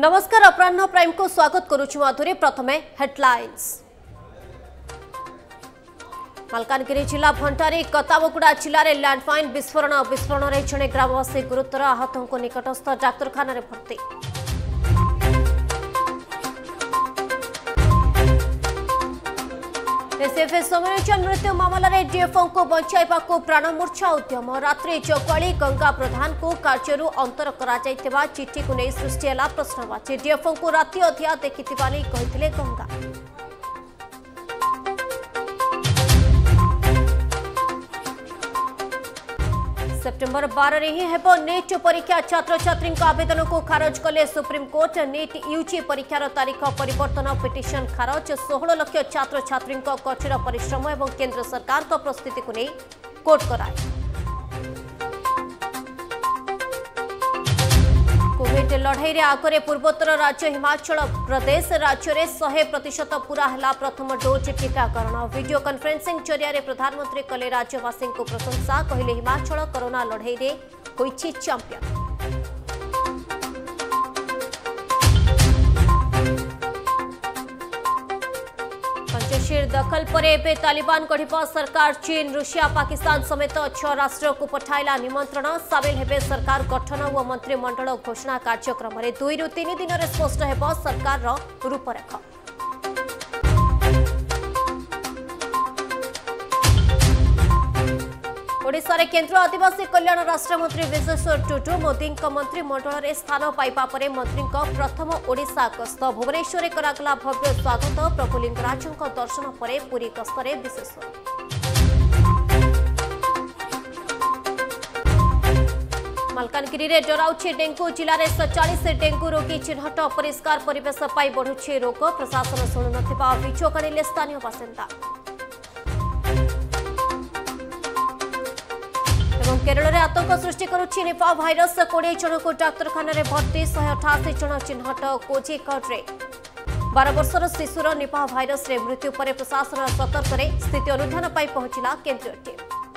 नमस्कार अपराह्न प्राइम को स्वागत करुछु माधुरी। प्रथमे हेडलाइंस। मालकानगिरी जिला भंडारी कताबगुड़ा जिले में लैंडमाइन विस्फोरण रे जड़े ग्रामवासी गुरुतर आहतों को निकटस्थ डाक्तरखाना भर्ती। एसएफएस सोमरंजन मृत्यु मामलें डीएफओ को बचाइबा को प्राणमूर्छा उद्यम। रात्रि जगुआली गंगा प्रधान को कार्य अंतर करा चिठी को नहीं सृष्टि है प्रश्नवाची। डीएफओ को राति अधिया देखि कही गंगा। सेप्टेम्बर 12 रे ही हेबो नीट परीक्षा। छात्र छात्री आवेदन को खारज कले सुप्रीमकोर्ट। नीट यूजी परीक्षार तारीख परिवर्तन पिटिशन खारज। 16 लाख छात्र छात्री कठिन परिश्रम और केंद्र सरकार प्रस्तुति को नहीं कोर्ट कराए। कोविड लड़ाई आगे पूर्वोत्तर राज्य हिमाचल प्रदेश। राज्य में 100% पूरा है प्रथम डोज टीकाकरण। वीडियो कॉन्फ्रेंसिंग जरिया प्रधानमंत्री कले राज्यवासी को प्रशंसा। कहले हिमाचल कोरोना लड़ाई में होइछि चैंपियन। पंचशील दखल पर एबे तालिबान गढ़िबा सरकार। चीन रूसिया पाकिस्तान समेत 6 राष्ट्र को पठाइला निमंत्रण। सामिल हेबे सरकार गठन और मंत्रिमंडल घोषणा कार्यक्रम में 2 ରୁ 3 दिन में स्पष्ट हेबो सरकार रूपरेखा। ओडिशा रे केंद्र आदिवासी कल्याण राष्ट्र मंत्री विजेश्वर टुडू मोदी मंत्रिमंडल में स्थान पाइबा परे मंत्री प्रथम ओडिशा गस्त। भुवनेश्वर करागला भव्य स्वागत। प्रभु लिंगराज दर्शन पर पुरी गस्तरे विशेषवर। मालकानगिरी रे डराउछि डेंगू। जिले में 47 डेंगू रोगी चिन्हट। अपरिष्कार परिवेश पाई बढ़ुछि रोग। प्रशासन शुणु नथिबा अभियोग आनिले स्थानीय बासिंदा। केरल में आतंक सृष्टि करुछि निपा भाइरस। 20 जन को डाक्तरखाना भर्ती। 188 जन चिन्हट। कोझिकोड रे 12 वर्षर शिशुर निपा भाइरस रे मृत्यु पर प्रशासन सतर्क रे स्थिति अनुधान पाई पहुंचला केंद्रीय टीम।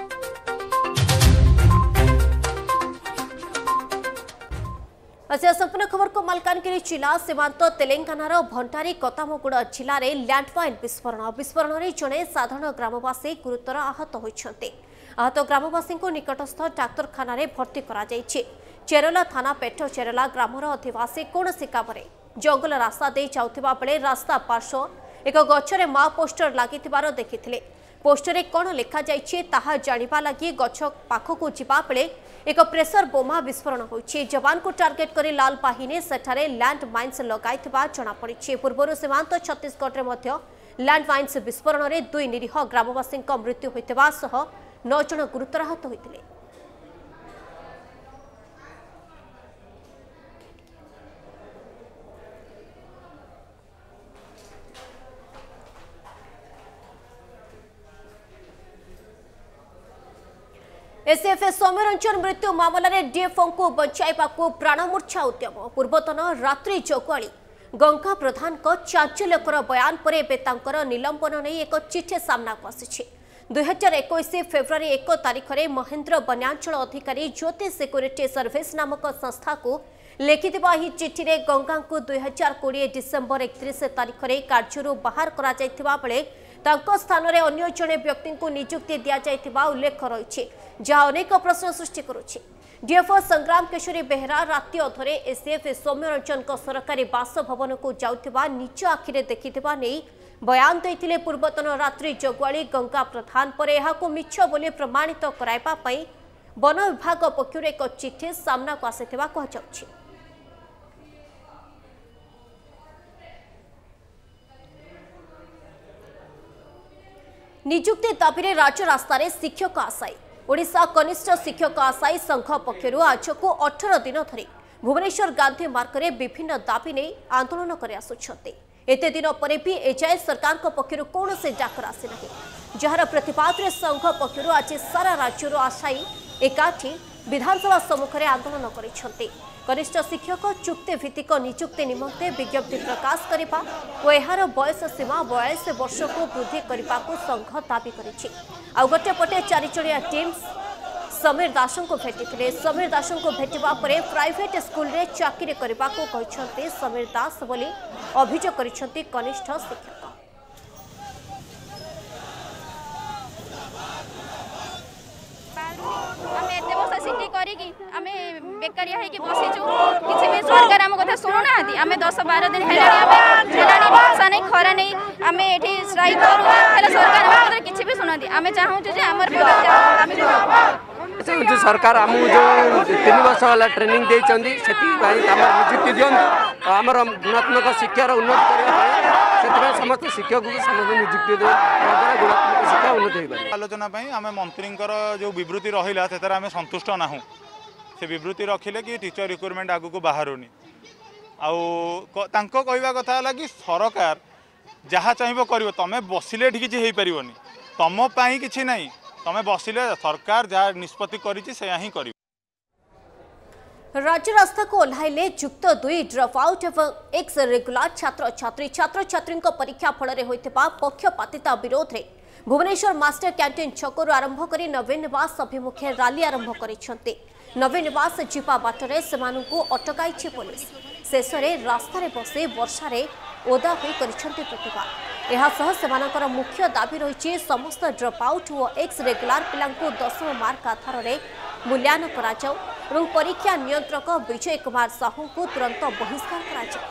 अच्छा संपूर्ण खबर को मालकानगिरी जिला सीमांत तेलंगानार भंडारी कताबगुड़ा जिले में लैंडमाइन विस्फोरण में जड़े साधारण ग्रामवासी गुरुतर आहत होइछन्ते। आहत ग्रामवासी को निकटस्थ डाक्तरखाना भर्ती करा जायछि। चेरला थाना पेट चेरला ग्रामर अधिवासी कौनसी काम जंगल रास्ता दे जाउथिबा बेले रास्ता पार्श्व एक गछरे माँ पोस्टर लागिथिबार देखिथिले। पोस्टर कौन लिखा जायछि ताहा जानिबा लागि गछ पाखकु जिबा बेले एक प्रेशर बोमा विस्फोरण होइछि। जवान को टार्गेट करी लाल बाहिनी सेठारे लैंड माइन्स लगाइथिबा जणा पड़िछि। पूर्वरु सीमांत छत्तीसगढ़ में लैंड माइन्स विस्फोरण में 2 निरीह ग्रामवासी मृत्यु होइथिबा सह 9 जन गुरुतर आहत होइथिले। एसएफएस सोमरंजन मृत्यु मामलें डीएफओ को बचाइबा को प्राणमूर्छा उद्यम। पूर्वतन रात्रि जगुआली गंगा प्रधान को चांचल्यकर बयान पर एबे निलंबन नहीं एक चिठी सामना को आसी। 2021 फेब्रुआरी 1 तारिख में महेंद्र वन्यांचल अधिकारी ज्योति सिक्यूरिटी सर्विस नामक संस्था को लिखिथिबा ही चिठी रे गंगा को 2020 डिसेंबर 31 तारिख में कार्य बाहर करा जायथिबा बेले तांको स्थान रे अन्य जने व्यक्ति को नियुक्ति दिया जायथिबा उल्लेख रहिछि, जहाँ अनेक प्रश्न सृष्टि करुछि। डीएफओ संग्राम केशरी बेहरा राति अधरे एसएफ सौम्यरंजन सरकारी बासभवन को जाउथिबा निज आखिरे देखिथिबा नै बयान देइथिले पूर्वतन रात्रि जगुआली गंगा प्रधान पर एहाको मिछ बोली प्रमाणित कराइबा पई वन विभाग पक्षर एक चिठी सामना को आसिथिबा कहा जाउछि। नियुक्ति दाबी राज्य रास्तार शिक्षक आशायी। ओडिशा कनिष्ठ शिक्षक आशायी संघ पक्षर आज को 18 दिन धरी भुवनेश्वर गांधी मार्ग में विभिन्न दाबी नहीं आंदोलन कर आसुछन्ते। एते दिन पर भी एजाए सरकार पक्षर कौन से डाकर आसी ना, जार प्रतिवाद में संघ पक्षर आज सारा राज्यर आशायी एकाठी विधानसभा सम्मुखें आंदोलन कर कनिष्ठ शिक्षक चुक्ति भित्तिक नियुक्ति निमंते विज्ञप्ति प्रकाश करने और यार बयस सीमा 42 वर्ष को वृद्धि करने को संघ दाबी कर। गोटे पटे 4 जणिया टीम समीर दास को भेटी समीर दास को भेटा पर प्राइवेट स्कूल रे चाकरी करने को समीर दास बोली अभियोग कर कनिष्ठ शिक्षक। बेकारिया है कि बसीचु किसी भी सरकार आम कथा शुणु ना आम 10-12 दिन वर्षा नहीं खरा नहीं आम ये स्ट्राइक करूँ सरकार आम किसी भी शुणा आम चाहूँ जो सरकार आम जो 3 वर्ष वाला ट्रेनिंग देती निजुक्ति दिखाँ आम गुणात्मक शिक्षार उन्नति करने समस्त शिक्षक को समस्त निजुक्ति द्वारा गुणात्मक शिक्षा उन्नति हो पारे। आलोचना आम मंत्री जो विवृत्ति रहा से आम संतुष्ट नाहू से विवृत्ति रखिले कि टीचर रिक्रुटमेंट आगु को बाहरुनी आउ कहवा कथा है कि सरकार जहाँ चाहिए कर तुम बसिले किसी हो पारनि तुम कि ना तुम बसिले सरकार जहाँ निष्पत्ति कर राज्य रास्ता को ओह्लाइले जुक्त 2 ड्रप आउट एवं एक्स रेगुलर छात्र छात्री परीक्षा फल पक्षपातिता विरोध में भुवनेश्वर मास्टर कैंटीन छकरू आरंभ कर नवीन निवास अभिमुखे रैली आरंभ कर नवीन निवास जीवा बाटरे सेमानंकु अटकाई पुलिस शेष में रास्तार बसी वर्षा ओदा प्रतिवाद एहासह सेमानकर मुख्य दाबी रही समस्त ड्रप आउट और एक्स रेगुलर पिलांकु 10 मार्क आधार में मूल्यांकन कराଯାऊ एवं परीक्षा नियंत्रक विजय कुमार साहू को तुरंत बहिष्कार कराଯାऊ।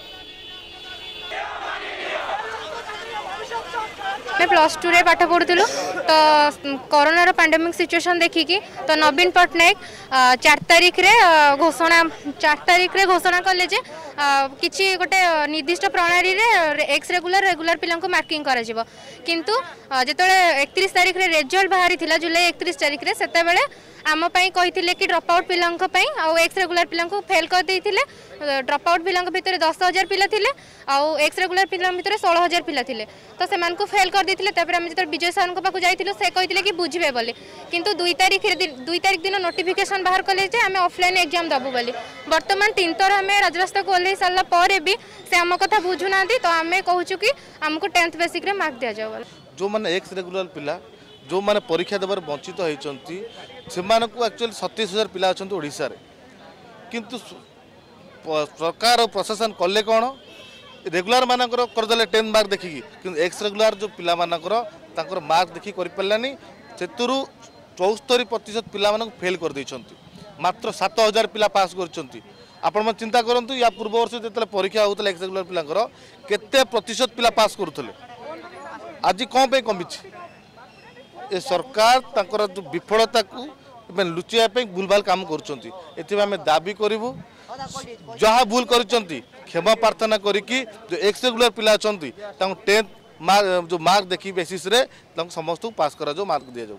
मैं +2 रे पाठ पढ़ुलु तो कोरोना पैंडेमिक सिचुएशन देखिकी तो नवीन पट्टनायक 4 तारिख रे घोषणा कले जे किछि गोटे निर्दिष्ट प्रणाली रे एक्स रेगुलर पिला मार्किंग करा जिवो किंतु जेतले 31 तारिख रे रिजल्ट बाहरी थिला जुलाई 31 तारिख रे सेते बेले आम कही कि ड्रप आउट पिला आउ एक्स रेगुलर पिला फेल कर देते ड्रप आउट पिला भितर 10,000 पिला थिले आउ एक्स रेगुलर पिला भितर 16,000 पिला थिले तो से फेल कर देते आम जो विजय सार पाक जाइलु से कहते कि बुझे बोली किंतु 2 तारिख दिन नोटिफिकेशन बाहर कले आम ऑफलाइन एग्जाम दबु बोली बर्तमान 3 थर आम राजरास्ता को ओह्लई सारा पर भी से आम कथा बुझुना तो आम कहूँ कि आमको 10th बेसिक रे मार्क दि जाओ जो मैंने एक्स रेगुलर पिला जो मैंने परीक्षा देवर वंचित होती एक्चुअली 37,000 पिला अच्छा ओडिशा रे किंतु सरकार और प्रशासन कले कौन रेगुलर मानकर करदे 10 मार्क देखिकी कि एक्स रेगुलर जो पिला मानकर मार्क देखी कर पारानी से 74% पिला फेल कर देइछंती मात्र 7,000 पिला पास कर चिंता करूँ या पूर्व वर्ष जो परीक्षा होता एक्स रेगुलर पिला केते प्रतिशत पिला पास करुले आज कौन पे कमी ए सरकार तांकर जो विफलता को लुचाई भूलभाल काम कर दाबी करूँ जहाँ भूल कर क्षमा प्रार्थना करिकी जो एक्स रेगुलर पिला अच्छा 10th मार्क जो मार्क देखी बेसिस रे समस्त पास करा जो मार्क दि जाऊ।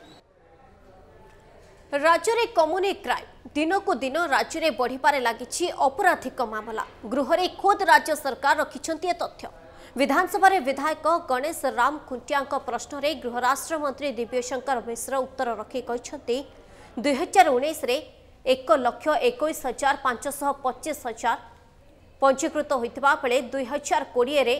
राज्य में कमुनी क्राइम दिन को दिन राज्य में बढ़िबारे लागिछि अपराधिक मामला गृह में खोद राज्य सरकार रखिछन्ति तथ्य विधानसभा विधायक गणेश राम खुंटिया प्रश्न में गृह राष्ट्र मंत्री दिव्यशंकर मिश्र उत्तर रखी कहते 2019 रे 1,21,525 पंजीकृत होता बेले 2020 रे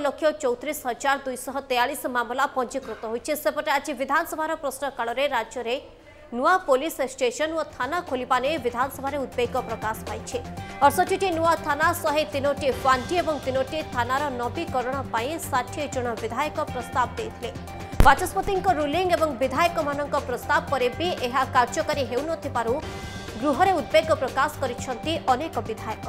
1,34,243 मामला पंजीकृत होइछे सेपटे आज विधानसभा प्रश्नकाल में राज्य में नुआ पुलिस स्टेशन और थाना खोलिबा ने विधानसभा उद्वेग प्रकाश पाई 68 नुआ थाना 103 फांटी और 3 थानार नवीकरण 60 जन विधायक प्रस्ताव देते बाचस्पति रुलिंग और विधायक मान प्रस्ताव पर भी यह कार्यकारी हेउन गृह में उद्वेग प्रकाश करिसेंति अनेक विधायक।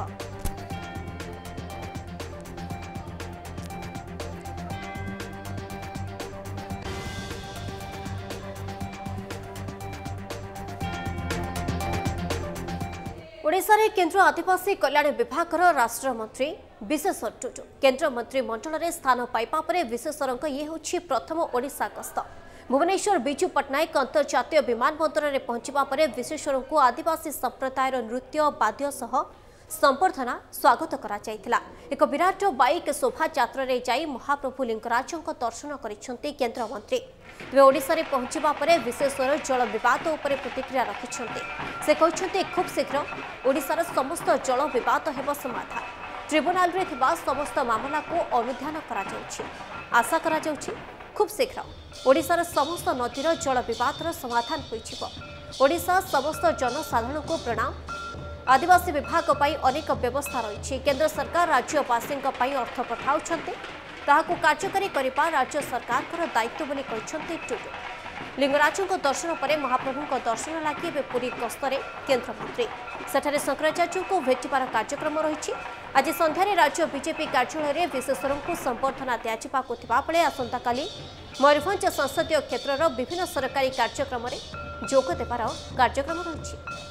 ओडिशा रे केंद्र आदिवासी कल्याण विभाग राष्ट्रमंत्री विशेश्वर टुडू केंद्र मंत्रिमंडल में स्थान पाइबा परे विशेश्वर ये होछि प्रथम ओडिशा गस्त भुवनेश्वर विजु पट्टनायक अंतर्जातीय विमानबंदर में पहुंचवा परे विशेश्वर को आदिवासी संप्रदायर नृत्य वाद्य सह संबर्धना स्वागत करा जायतिला एक विराट बाइक शोभा यात्रा रे जाई महाप्रभु लिंगराजों दर्शन करिसेंति केंद्र मंत्री तेज ओडिशा रे पहुंचवा परे विशेश्वर जल विवाद उपरे प्रतिक्रिया रखिछन्ते से कहछन्ते खूब शीघ्र ओडिशार समस्त जल विवाद हेबो समाधान ट्रिब्यूनाल रे थिबा समस्त मामला को अनुध्यान करा जाउछि आशा करा जाउछि खूब शीघ्र ओडिशार समस्त नदीर जल विवादर समाधान होइछिबो ओडिशा समस्त जनसाधारण को प्रणाम। आदिवासी विभाग पर अनेक व्यवस्था रही। केंद्र सरकार राज्यवासी अर्थ पठाउछन्ते ताहाकु कार्यकारी करिपा राज्य सरकार दायित्व बोली कहछन्ते टुडू। लिंगराजों दर्शन पर महाप्रभु दर्शन लगी पुरी गस्तरे केंद्र मंत्री सेठारे शंकराचार्य को भेटार कार्यक्रम रही। आज संध्यारे राज्य बीजेपी कार्यालय में विशेषज्ञों को संबर्धना दिया बेले आसंता काली मयूरभंज संसदीय क्षेत्र विभिन्न सरकारी कार्यक्रम में जोग देवार कार्यक्रम रही।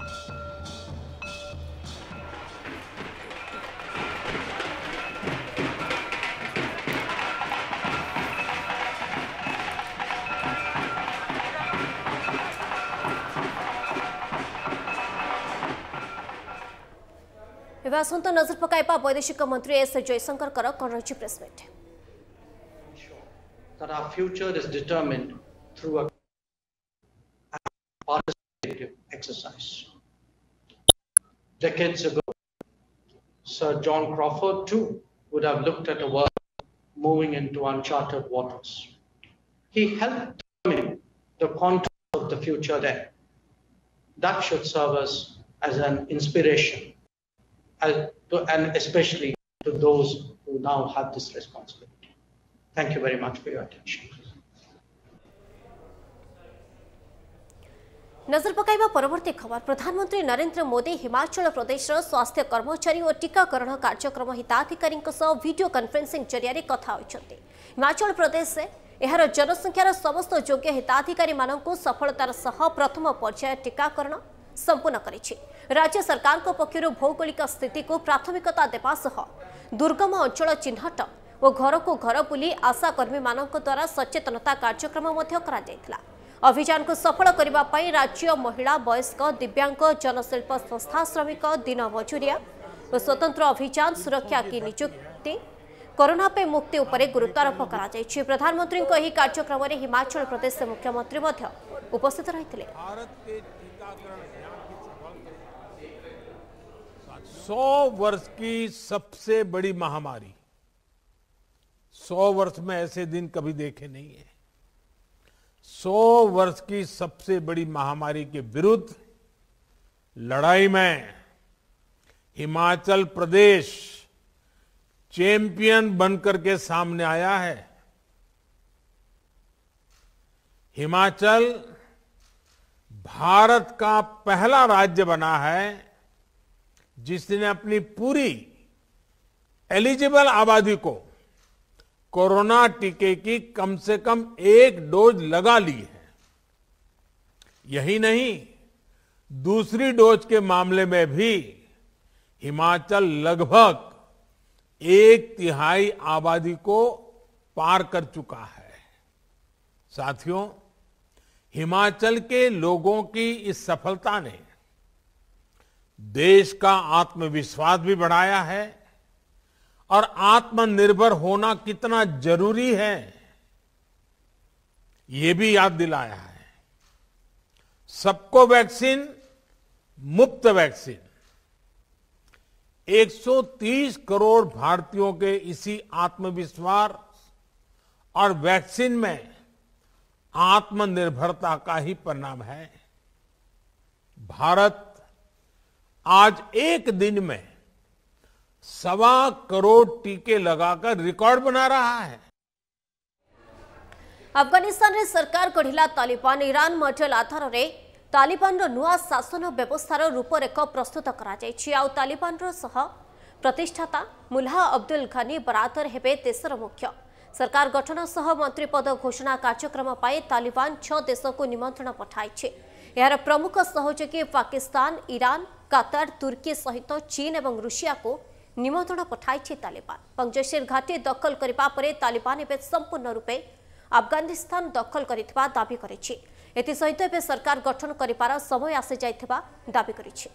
आसंत नजर पकाइबा वैदेशिक मंत्री एस जयशंकर कौन रही press meet. That our future is determined through a participative exercise. Decades ago, Sir John Crawford too would have looked at a world moving into uncharted waters. He helped determine the contours of the future then. That should serve us as an inspiration. And especially to those who now have this responsibility. Thank you very much for your attention. नजर पकाइबा परवर्ती खबर। प्रधानमंत्री नरेंद्र मोदी हिमाचल प्रदेश स्वास्थ्य कर्मचारी और टीकाकरण कार्यक्रम हिताधिकारी video conferencing जरिया कथा होइछन्ते। हिमाचल प्रदेश से एहार जनसंख्यार समस्त योग्य हिताधिकारी माननकु सफलतार सह प्रथम पर्याय टीकाकरण संपूर्ण करिछि। राज्य सरकार पक्षर भौगोलिक स्थिति को प्राथमिकता देवा सह दुर्गम अंचल चिन्हट और घर को घर बुली आशाकर्मी मानक द्वारा सचेतनता कार्यक्रम अभियान को सफल करने राज्य महिला वयस्क दिव्यांग जनशिल्प संस्था श्रमिक दिन मजूरिया और स्वतंत्र अभियान सुरक्षा की नियुक्ति कोरोना पे मुक्ति उपरे गुरुत्वारोप कर प्रधानमंत्री कार्यक्रम में हिमाचल प्रदेश मुख्यमंत्री उपस्थित रही। 100 वर्ष की सबसे बड़ी महामारी, 100 वर्ष में ऐसे दिन कभी देखे नहीं है। 100 वर्ष की सबसे बड़ी महामारी के विरुद्ध लड़ाई में हिमाचल प्रदेश चैंपियन बनकर के सामने आया है। हिमाचल भारत का पहला राज्य बना है जिसने अपनी पूरी एलिजिबल आबादी को कोरोना टीके की कम से कम 1 डोज लगा ली है। यही नहीं, दूसरी डोज के मामले में भी हिमाचल लगभग 1/3 आबादी को पार कर चुका है। साथियों, हिमाचल के लोगों की इस सफलता ने देश का आत्मविश्वास भी बढ़ाया है और आत्मनिर्भर होना कितना जरूरी है ये भी याद दिलाया है। सबको वैक्सीन, मुफ्त वैक्सीन। 130 करोड़ भारतीयों के इसी आत्मविश्वास और वैक्सीन में आत्मनिर्भरता का ही परिणाम है। भारत आज एक दिन में 1.25 करोड़ टीके लगाकर रिकॉर्ड बना रहा है। अफगानिस्तान रे सरकार गढ़िला तालिबान ईरान मॉडल आधार रे तालिबान नुआ शासन व्यवस्थार रूपरेख प्रस्तुत करा तालिबान सह प्रतिष्ठाता मुल्ला अब्दुल घनी बरादर हेबे देशर मुख्य। सरकार गठन सह मंत्रीपद घोषणा कार्यक्रम पाई तालिबान 6 देश को निमंत्रण पठाई। यार प्रमुख सहयोगी पाकिस्तान, ईरान, कतार, तुर्की सहित चीन और रूसिया को निमंत्रण पठाई तालिबान। पंजशीर घाटी दखल करने पर तालिबान एवं संपूर्ण रूपे अफगानिस्तान दखल करिथिबा दाबी करिछि। एथिसहित एवं सरकार गठन करिपार समय आसी जाइथिबा दाबी करिछि।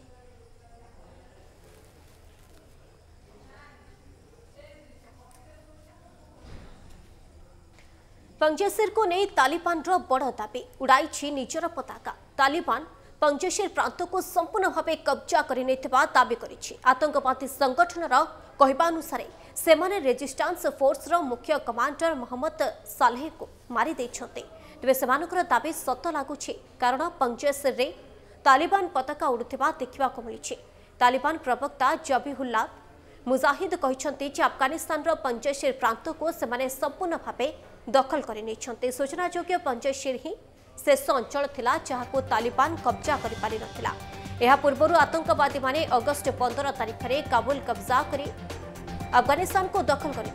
पंजशीर को नहीं तालिबान बड़ दाबी उड़ाई निजर पताका। तालिबान पंजशीर प्रांत को संपूर्ण भाव कब्जा करने दाबी करिछि। आतंकवादी संगठन कहवानुसार सेमाने रेजिस्टेंस फोर्स मुख्य कमांडर मोहम्मद सालेह को मारी देछन्ते। तेज से दाबी सत लगुच कारण पंजशेर रे तालिबान पताका उड़ुवा देखा मिली। तालिबान प्रवक्ता जबीहुल्लाह मुजाहिद कहते अफगानिस्तान पंजशेर प्रांत को सेमाने संपूर्ण भाव दखल कर सूचनाजोग्य पंजशेर ही शेष अंचल थिला जहां तालिबान कब्जा कर पारि नथिला। यह पूर्व आतंकवादी माने अगस्ट 15 तारिख में काबुल कब्जा कर अफगानिस्तान को दखल कर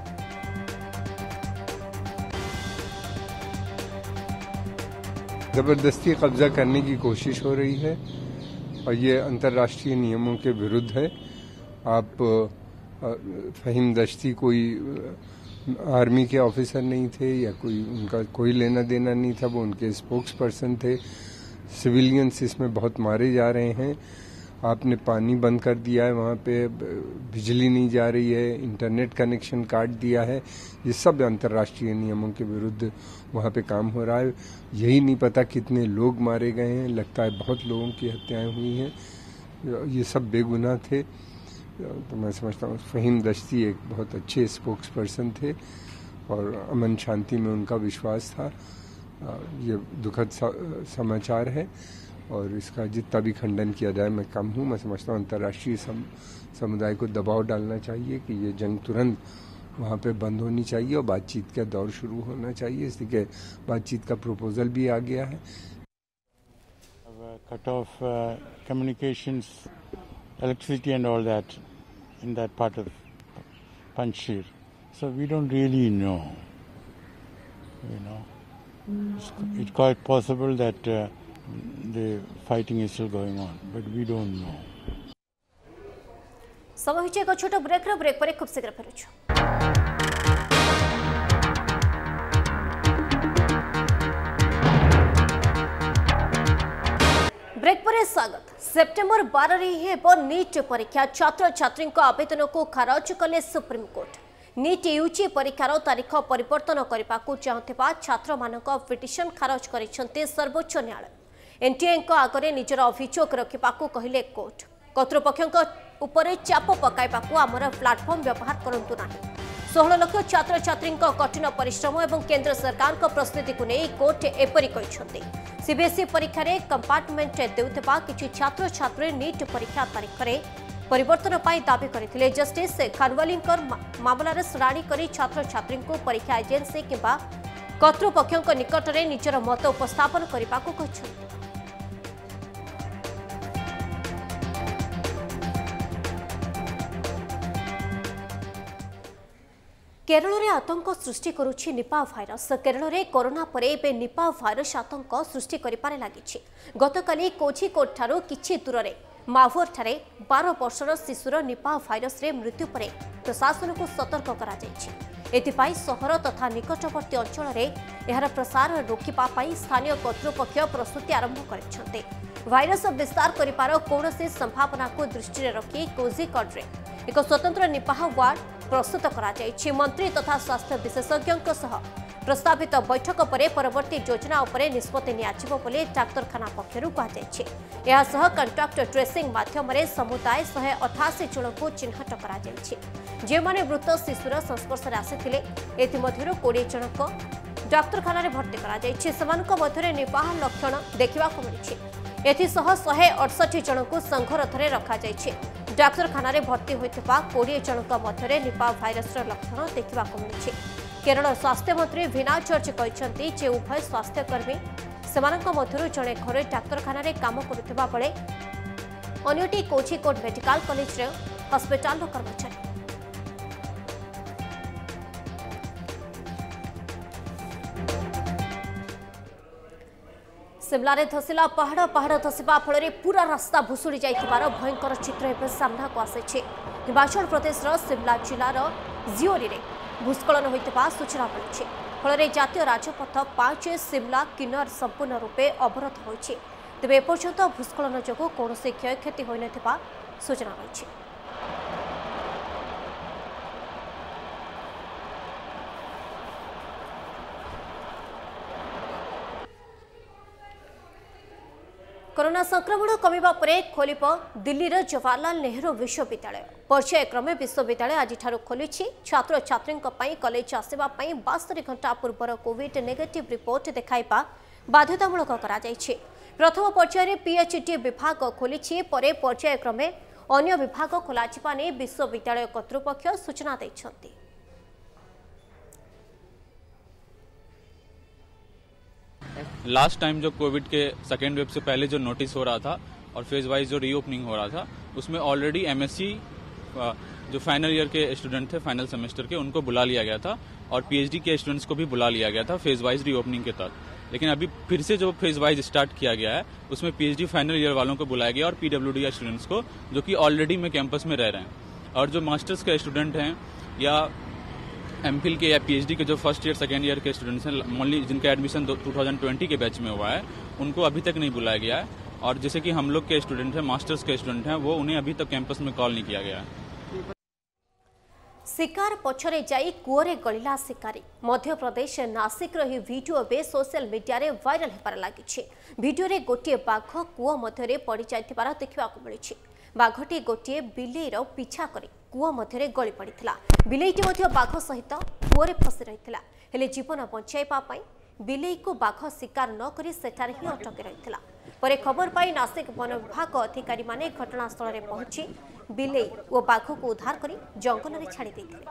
जबरदस्ती कब्जा करने की कोशिश हो रही है और ये अंतर्राष्ट्रीय नियमों के विरुद्ध है। आप फहीम दश्ती कोई आर्मी के ऑफिसर नहीं थे या कोई उनका कोई लेना देना नहीं था, वो उनके स्पोक्स पर्सन थे। सिविलियंस इसमें बहुत मारे जा रहे हैं। आपने पानी बंद कर दिया है, वहाँ पे बिजली नहीं जा रही है, इंटरनेट कनेक्शन काट दिया है। ये सब अंतर्राष्ट्रीय नियमों के विरुद्ध वहाँ पे काम हो रहा है। यही नहीं पता कितने लोग मारे गए हैं, लगता है बहुत लोगों की हत्याएं हुई हैं। ये सब बेगुनाह थे। तो मैं समझता हूँ फहीम दश्ती एक बहुत अच्छे स्पोक्स पर्सन थे और अमन शांति में उनका विश्वास था। ये दुखद समाचार है और इसका जितना भी खंडन किया जाए मैं कम हूँ। मैं समझता हूँ अंतर्राष्ट्रीय समुदाय को दबाव डालना चाहिए कि ये जंग तुरंत वहाँ पे बंद होनी चाहिए और बातचीत का दौर शुरू होना चाहिए। इसलिए बातचीत का प्रपोजल भी आ गया है। Cut off communications, electricity and all that in that part of Panjshir. So we don't really know, It's quite possible that the fighting is still going on, but we don't know. समय होइछे एक छोट break पर खूब शीघ्र फेरुछु। Break पर स्वागत। September 12 रे हेबो नीट परीक्षा। छात्र छात्री आवेदन को खारज कले सुप्रीम कोर्ट। नीट यूजी परीक्षार तारीख परिवर्तन करने को चाहूथिबा छात्र मानक पिटिशन खारज करिसेंते सर्वोच्च न्यायालय। एनटीए आगरे निजर अभियोग रखा कहले कोर्ट। कर्तृपक्षों उपरे चाप पकाइबाकू आमर प्लाटफर्म व्यवहार करंतु नाही। 16 लाख छात्र छात्री कठिन परिश्रम और केंद्र सरकार प्रस्तुति को नहीं कोर्ट एपरी कहते। सीबीएसई परीक्षा रे कंपार्टमेंट देउथिबा किछि छात्र छात्री नीट परीक्षा तारीख रे परिवर्तन पाई दाबी करथिले। जस्टिस खानवालीकर मामलार शुणाणी करी छात्र छात्री को परीक्षा एजेंसी किंबा कर्तृपक्षों निकट में निजर मत उपस्थापन करने को कहते। केरल में आतंक सृष्टि करुछि निपा भाइरस। केरल में कोरोना पर एबे निपा भाइरस आतंक सृष्टि करिपारे लागिछि। गतकाली कोझिकोड ठारू किछि दूर में माभोर ठारे 12 वर्षर शिशुर निपा भाइरस रे मृत्यु पर प्रशासन को सतर्क करा जायछि। एथिपाई सहर तथा निकटवर्ती अंचल में यार प्रसार रोकिबा पाई स्थानीय कर्तृपक्ष प्रस्तुति आरंभ करिसेंते। भाइरस विस्तार करिपार कौनसी संभावना को दृष्टि में रखी कोझिकोड रे एक स्वतंत्र निपाह वार्ड प्रस्तुत करा जायछि। मंत्री तथा स्वास्थ्य विशेषज्ञों सह प्रस्तावित बैठक पर परवर्ती योजना उपरे निष्पत्ति नियाजिबो बोली डाक्तरखाना पक्षरु कहा जायछि। एहा सह कंट्राक्ट ट्रेसिंग माध्यम समुदाय 188 जन को चिन्हट करा जायछि जे माने मृत शिशुर संस्पर्श रे आसिथिले। एथिमध्यरु 20 जन को डाक्तरखाना रे भर्ती करा जायछि। समानक मध्यरे निपाह लक्षण देखिबा को मिलिछि। एथिसह 168 जन को संघरथ रे रखा जायछि। डाक्तरखाना रे भर्ती होइतिबा 20 जनक मध्यरे निपा भाइरस लक्षण देखा मिली। केरल स्वास्थ्य मंत्री वीना जॉर्ज कहते जे उभय स्वास्थ्यकर्मी सेमानक मध्यरु जणे घरे डाक्तरखाना रे काम करुथिबा बेले अन्यटी कोझिकोड मेडिकल कॉलेज रे हॉस्पिटल कर्मचारी। शिमला रे धसिला पहाड़ धसवा फल पूरा रास्ता भुशुड़ी जाइथिबार भयंकर चित्र एवं सामना को आसी। हिमाचल प्रदेश शिमला जिलार जिओरी रे भूस्खलन होइतिबा सूचना मिली। फल जातीय राजपथ 5 शिमला किन्नर संपूर्ण रूपे अवरोध होइछि। तेबे एपर्यंत भूस्खलन जोगु कौनसी क्षयक्षति होई नथिबा सूचना मिली। कोरोना संक्रमण कमिबा परे खोलिब दिल्लीर जवाहरलाल नेहरू विश्वविद्यालय पर्यायक्रमे विश्वविद्यालय आज खोली छात्र छात्री कॉलेज आसवा 72 घंटा पूर्वर कोविड नेगेटिव रिपोर्ट देखाइबा बाध्यतामूलक प्रथम पर्यायर पीएचडी विभाग खोली परे पर्यायक्रमे अन्य विभाग खोलाजिबा ने विश्वविद्यालय कर्तृपक्ष सूचना दैछन्ति। लास्ट टाइम जो कोविड के सेकेंड वेव से पहले जो नोटिस हो रहा था और फेज वाइज जो रीओपनिंग हो रहा था उसमें ऑलरेडी एमएससी जो फाइनल ईयर के स्टूडेंट थे फाइनल सेमेस्टर के उनको बुला लिया गया था और पीएचडी के स्टूडेंट्स को भी बुला लिया गया था फेज वाइज रीओपनिंग के तहत। लेकिन अभी फिर से जो फेज वाइज स्टार्ट किया गया है उसमें पीएचडी फाइनल ईयर वालों को बुलाया गया और पीडब्ल्यूडी स्टूडेंट्स को जो कि ऑलरेडी में कैंपस में रह रहे हैं और जो मास्टर्स के स्टूडेंट हैं या एमफिल के या पीएचडी के जो फर्स्ट ईयर सेकेंड ईयर के स्टूडेंट्स हैं ओनली जिनका एडमिशन 2020 के बैच में हुआ है उनको अभी तक नहीं बुलाया गया है और जैसे कि हम लोग के स्टूडेंट हैं मास्टर्स के स्टूडेंट हैं वो उन्हें अभी तक कैंपस में कॉल नहीं किया गया है। शिकार पछरे जाई कुओरे गलिला शिकारी मध्य प्रदेश नासिक रही वीडियो बे सोशल मीडिया रे वायरल हेबार लागिछि। वीडियो रे गोटे बाघ कुओ मध्य रे पड़ी जाइतिबार देखिबाकु मिलिछि। बाघटी गोटे बिलेईर पिछा करी कुओ मध्य गली पड़ता बिलेईटी बाघ सहित कुओरे फसी रही हेले जीवन बचाइबा पई बिलेई को बाघ शिकार न करी सेठारे ही अटकी रही परे खबर पाई नासिक वन विभाग अधिकारी माने घटनास्थल में पहुंची बिलेई और बाघ को उद्धार करी जंगल में छाड़ी देथिले।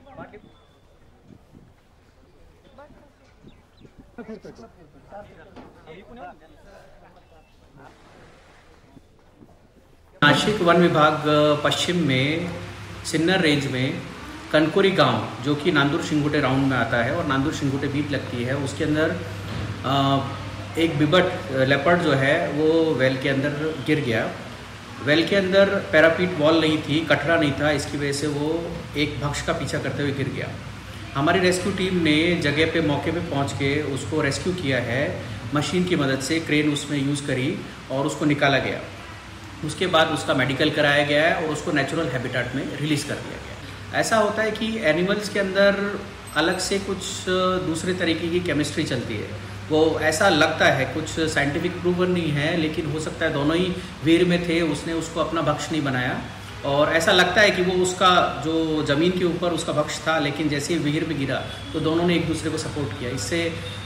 नासिक वन विभाग पश्चिम में सिन्नर रेंज में कनकोरी गांव जो कि नांदूर सिंगुटे राउंड में आता है और नांदूर सिंगुटे बीट लगती है उसके अंदर एक बिबट लेपर्ड जो है वो वेल के अंदर गिर गया। वेल के अंदर पैरापीट वॉल नहीं थी, कटरा नहीं था, इसकी वजह से वो एक भक्ष का पीछा करते हुए गिर गया। हमारी रेस्क्यू टीम ने जगह पे मौके पे पहुंच के उसको रेस्क्यू किया है मशीन की मदद से, क्रेन उसमें यूज़ करी और उसको निकाला गया। उसके बाद उसका मेडिकल कराया गया है और उसको नेचुरल हैबिटेट में रिलीज कर दिया गया। ऐसा होता है कि एनिमल्स के अंदर अलग से कुछ दूसरे तरीके की केमिस्ट्री चलती है, वो ऐसा लगता है, कुछ साइंटिफिक प्रूवन नहीं है, लेकिन हो सकता है दोनों ही वीर में थे, उसने उसको अपना भक्ष नहीं बनाया और ऐसा लगता है कि वो उसका जो ज़मीन के ऊपर उसका भक्ष था, लेकिन जैसे ही वीर में गिरा तो दोनों ने एक दूसरे को सपोर्ट किया। इससे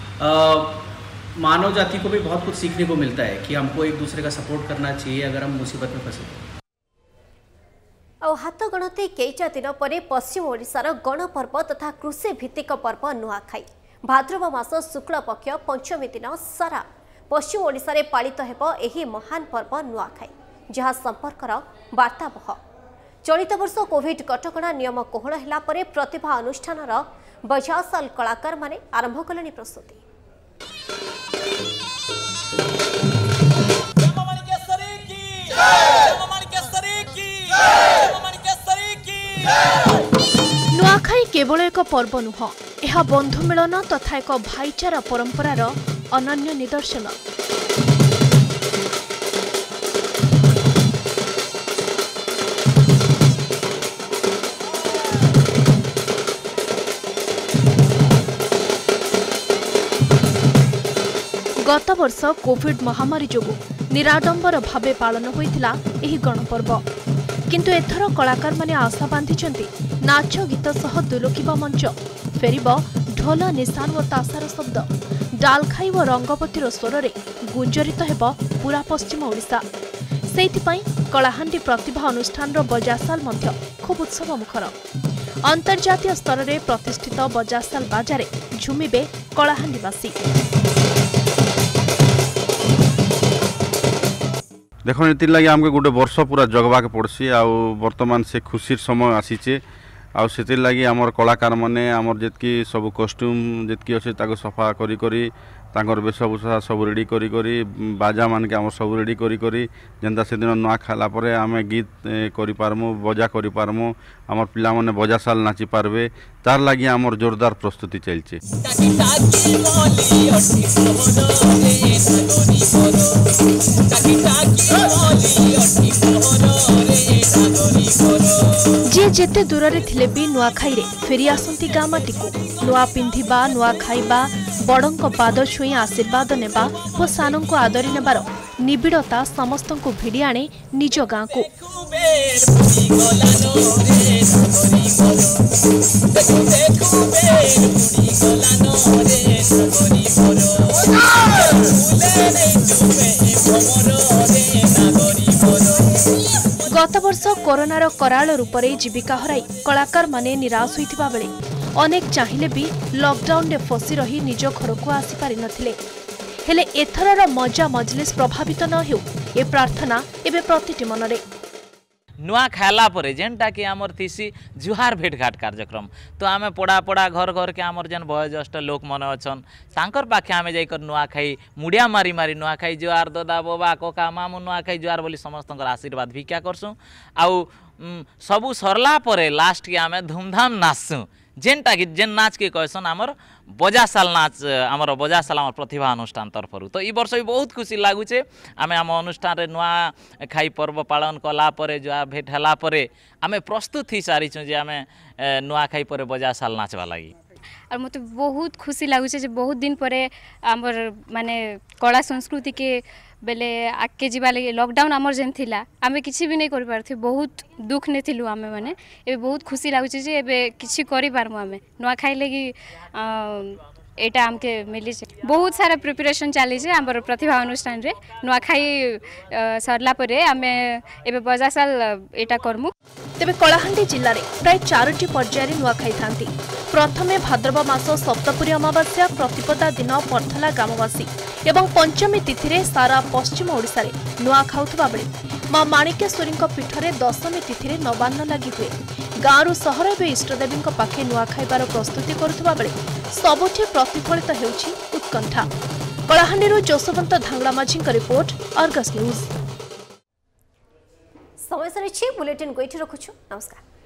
मानव जाति को भी बहुत कुछ सीखने को मिलता है कि हमको एक दूसरे का सपोर्ट करना चाहिए अगर हम मुसीबत में फंसे। हाथ गणती कईटा दिन पर पश्चिम ओडिशार गणपर्व तथा कृषि भित्तिक पर्व नुआखाई भाद्रव मास शुक्ल पक्ष पंचमी दिन सारा पश्चिम ओडिशा रे पालित हेब एही महान पर्व नुआखाई जहाँ संपर्कर वार्ताबह। चलित वर्ष कोविड कटकणा नियम कोहल हेला परे प्रतिभा अनुष्ठानर बजासाल कलाकार माने आरंभ कलेनी प्रस्तुति। नुआखाई केवल एक पर्व नुह, यह बंधु मिलन तथा एक भाईचारा परंपरार अनन्य निदर्शन। गत वर्ष कोविड महामारी जोगु निराडंबर भावे पालन होइथिला एही गणपर्व, किंतु एथर कलाकार माने आशा बांधिचंती नाच गीत सह दुलुकिबा मंच फेरिब ढोल निशान व तासार शब्द डालखाई व रंगपतिर स्वर रे गुंजरित हेब पूरा पश्चिम ओडिशा। सेइथिपई कलाहांडी प्रतिभा अनुष्ठान रो बजासाल मध्य खूब उत्सव मुखर। अंतर्जातीय स्तर रे प्रतिष्ठित बजासाल बाजारे झुमिबे कलाहांडीवासी। देखो ये आमके गोटे वर्ष पूरा जगवा के पड़सी आ वर्तमान से खुशी समय आसीचे आ से लगी आमर कलाकार माने आमर जितकी सब कॉस्ट्यूम जितकी अच्छे ताको सफा करी करी तांकर वेशभूषा सब रेडी करी करी बाजा मान के आमर सब रेडी करी करी जेंता से दिन नुआ खाला परे आमे गीत करि पारमु बजा करि पारमु आमर पिला माने बजा साल नाची पारबे तार लगी आमर जोरदार प्रस्तुति चलचे। जे जेते दूर रे थिले भी नुआखाई रे फेरी आसंती गामाटी को नुआ पिंधिबा नुआ खाइबा बड़ों पाद छुई आशीर्वाद नेबा और सानों को आदरी नेबार निबिड़ता समस्त को भिड़ी आणे निज गाँ को। गत वर्ष कोरोनार कराल रूप से जीविका हराई कलाकार माने निराश होइथिबा बेले अनेक चाहिए भी लॉकडाउन रे फसी रही निज घर को आसी पारि नथिले। हेले एथरर मजा मजलिस प्रभावित न हो ए प्रार्थना एबे प्रतिटी मनरे। नुआ खाला परे जेनटा कि आमर थीसी जुहार भेटघाट कार्यक्रम तो आमे पड़ा पड़ा घर घर के आमर जेन वयोज्येष्ठ लोक मन अछन तांकर पाखे आमे जाइकर नुआ खाई मुड़िया मारी मारी नुआ खाई जुहार दादा बाबा कोका मामू नुआ खाई जुहार बोली समस्तंकर आशीर्वाद भिक्षा करसु आउ सबू सरला परे लास्ट के आमे धूमधाम नाचसु जेनटा कि जेन नाच के कहसन आमर बजासाल नाच आमर बजासाल आमर प्रतिभा अनुष्ठान तरफरु तो ई वर्ष भी बहुत खुशी लागुचे आमे आम अनुष्ठान रे नुआ खाई पर्व पालन कला परे जुआ भेट हला परे आमे प्रस्तुत ही सारी छु जे आमे नुआ खाई परे बजासाल नाचवा लागि और मत बहुत खुशी लगुचे बहुत दिन पर आमर माने कला संस्कृति के बेले आगे जीवा लगे लॉकडाउन आमर जेन थिला आमे किछि भी नहीं कर पारथि बहुत दुख ने थिलु आमे माने ए बहुत खुशी लगुचे जे एबे किछि करि पारमु आमे नुआ खाई लगी एटा हमके मिली बहुत सारा प्रिपरेशन चली आमर प्रतिभा अनुष्ठान रे नुआ खाई सरला परे आमे एबे बजासाल एटा करमु। तेबे कलाहांडी जिल्ला रे प्राय 4टी पर्याय नुआ खाई थांती। प्रथमे भाद्रव मास सप्तपुरी अमावास्या प्रतिपदा दिन पर्थला ग्रामवासी एवं पंचमी तिथि रे सारा पश्चिम ओडिसा रे नुआ खाउथबा बेले मां माणिकेश्वरी पीठरे दशमी तिथि रे नवान्न लागि हुए। गाँरु सहर एवं इष्टदेवी पाखे नुआ खाइबार प्रस्तुति करुथबा बेले सबुठी प्रतिफलित हेउछि उत्कंठा। कलाहांडी जोशवंत धांगड़ा माझी रिपोर्ट अर्गस न्यूज। समय सरी बुलेटिन गोइठी रखुछु नमस्कार।